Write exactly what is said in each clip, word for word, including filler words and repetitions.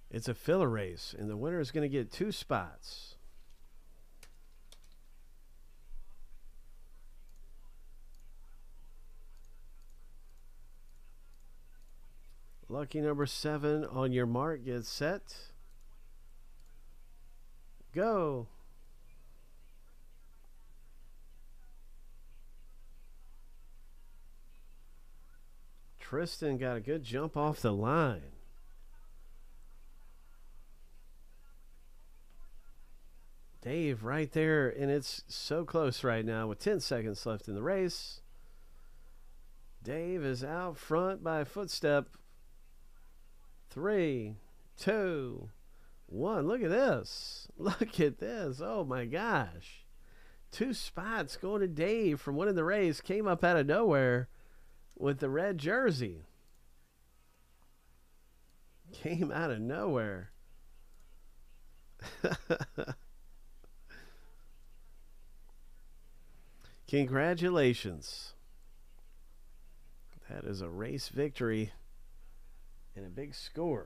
It's a filler race, and the winner is going to get two spots. Lucky number seven on your mark. Get set. Go. Tristan got a good jump off the line. Dave right there, and it's so close right now with ten seconds left in the race. Dave is out front by a footstep. Three, two, one. Look at this. Look at this. Oh my gosh. Two spots going to Dave from winning the race. Came up out of nowhere with the red jersey. Came out of nowhere. Congratulations. That is a race victory and a big score.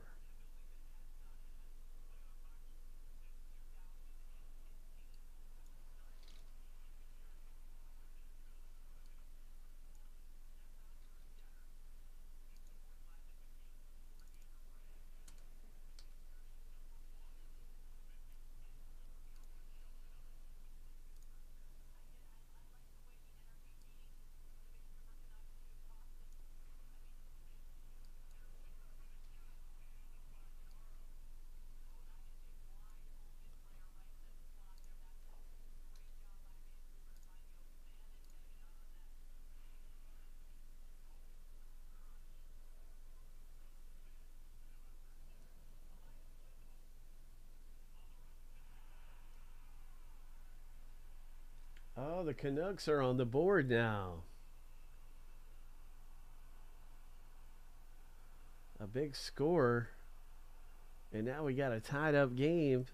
Oh, the Canucks are on the board now. A big score. And now we got a tied up game.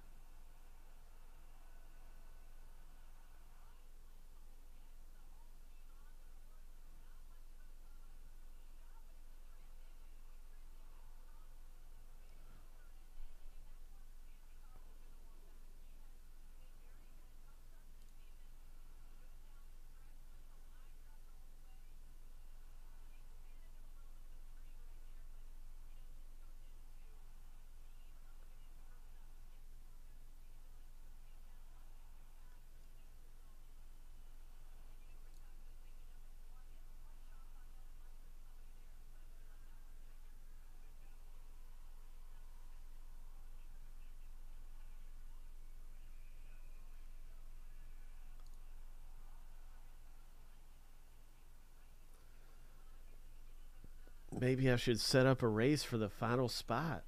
Maybe I should set up a race for the final spot.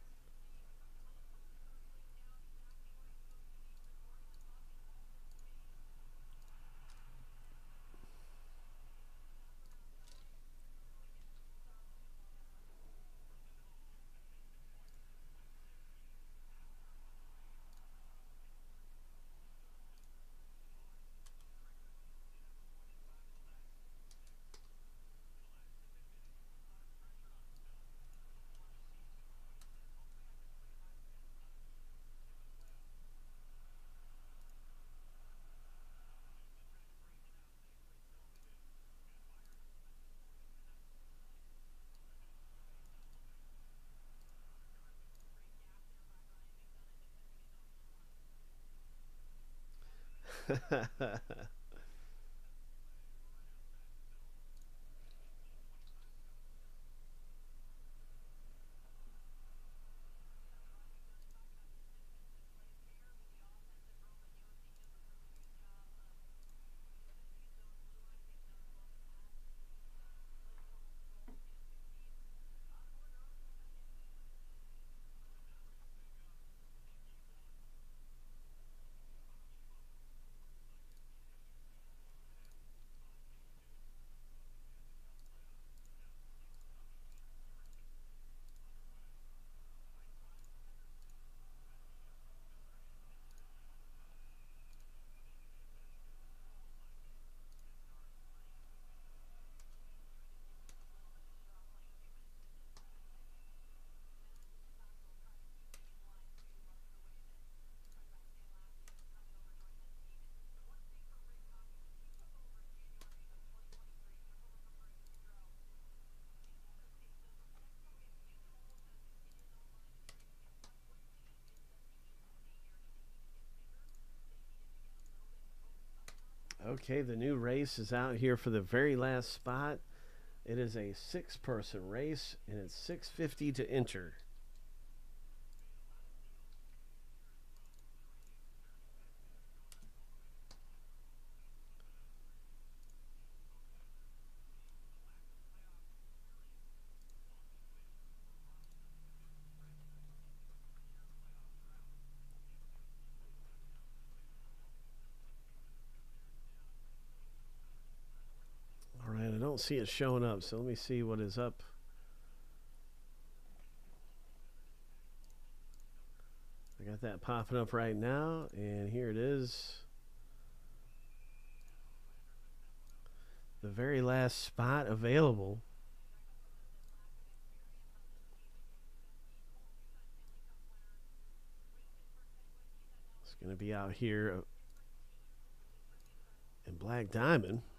Okay, the new race is out here for the very last spot. It is a six-person race, and it's six fifty to enter. All right, I don't see it showing up, so let me see what is up. I got that popping up right now, and here it is. The very last spot available. It's going to be out here in Black Diamond.